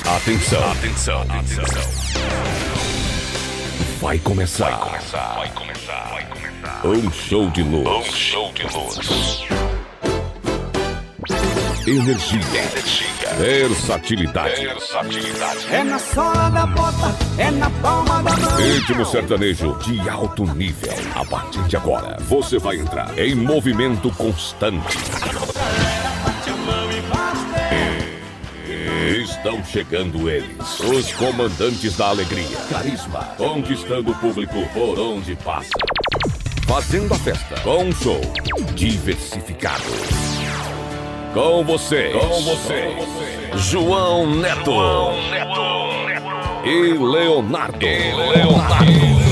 Atenção, atenção, atenção. Vai começar. Um show de luz. Energia. Versatilidade. É na sola da bota, é na palma da mão. Ritmo sertanejo de alto nível. A partir de agora, você vai entrar em movimento constante. Estão chegando eles, os comandantes da alegria. Carisma, conquistando o público por onde passa. Fazendo a festa com um show diversificado. Com vocês, João Neto e Leonardo.